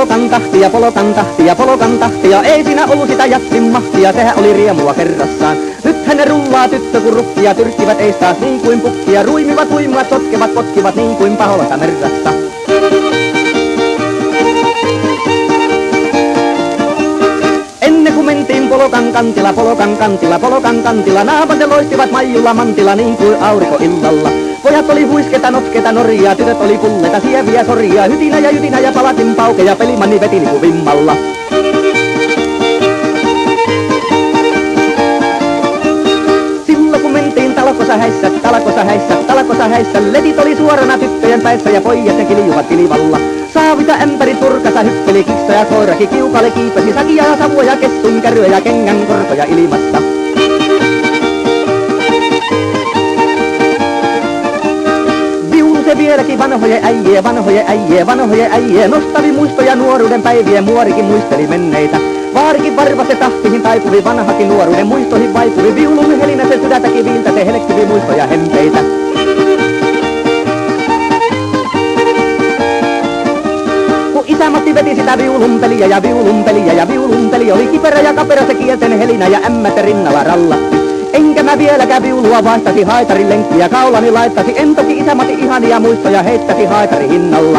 polokan tahtia, polokan tahtia, polokan tahtia. Ei siinä ollut sitä jatsin mahtia, sehän oli riemua kerrassaan. Nythän ne rullaa tyttö kun rukkia, tyrkkivät eis taas niin kuin pukkia. Ruimivat, huimuvat, sotkevat, potkivat niin kuin paholassa merrassa. Ennen kuin mentiin polokan kantilla, polokan kantilla, polokan kantilla, naapat ne loistivat maijulla mantilla niin kuin aurinko illalla. Pojat oli huisketa, notketa, norjaa, tytöt oli pulleta, sieviä, sorjaa, hytinä ja palatin paukeja, pelimanni veti niinku vimmalla. Silloin kun mentiin talkossa häissä, letit oli suorana tyttöjen päissä ja pojat ne kiljuvat kilivalla. Saavita ämpäri turkassa hyppeli, kissa ja koirakin kiukalle kiipesi, sakia ja savuja, kessun kärryjä ja kengän korkoja ilmassa. Se vieläkin vanhojen äijie, nostavi muistoja nuoruuden päivien, muorikin muisteli menneitä. Vaarikin varva se tahtihin taipuvi, vanhakin nuoruuden muistoihin vaipuvi, viulun helinä se sydäntäkin viiltä, se helekkivi muistoja hempeitä. Kun isä Matti veti sitä viulunpeliä ja viulunpeli oli kiperä ja kapera se kielten helinä ja ämmät rinnalla rallatti. Enkä mä vieläkään viulua vaihtasi haitarin lenkkiä, kaulani laittasi, en toki isä Matti ihania muistoja heittäsi haitari hinnalla.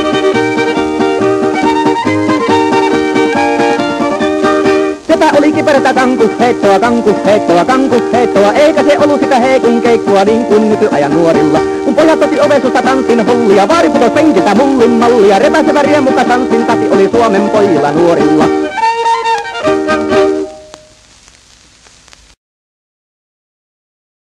Sepä oli kipertä kankuheittoa, eikä se ollut sitä heikun keikkoa niin kuin nykyajan nuorilla. Kun pojat otti ovensusta tanssin hullia, vaari putos penkiltä mullin mallia, repäsevä riemukas tanssin tati oli Suomen pojilla nuorilla.